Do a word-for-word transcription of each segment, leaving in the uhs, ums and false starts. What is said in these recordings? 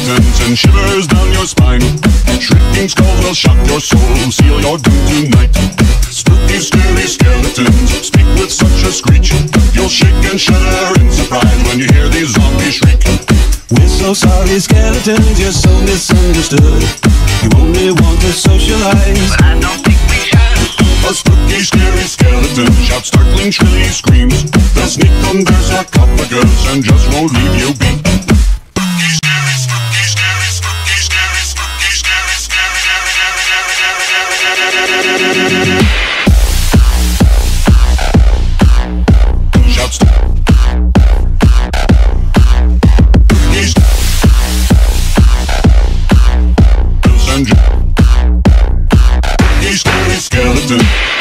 skeletons and shivers down your spine. Shrieking skulls will shock your soul, seal your doom tonight. Spooky, scary skeletons speak with such a screech. You'll shake and shudder in surprise when you hear these zombies shriek. We're so sorry, skeletons, you're so misunderstood. You only want to socialize, but I don't think we should. A spooky, scary skeleton shouts startling, shrilly screams. They'll sneak from their sarcophagus and just won't leave you be. Spooky, scary, spooky, scary, spooky, scary, spooky, scary, scary, scary, scary. Shouts. Scary skeleton.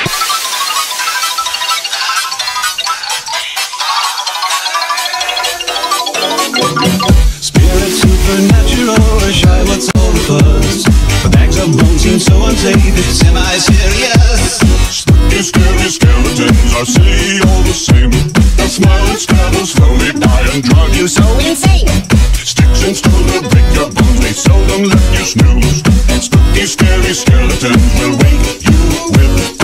Spirit supernatural, or shy, what's all the buzz? The bags of bones seem so unsafe, it's semi-serious. Spooky, scary skeletons are silly all the same. They'll smile and scrabble slowly by and drive you so insane. Sticks and stones will break your bones, they seldom let you snooze. Spooky, scary skeletons will wake you with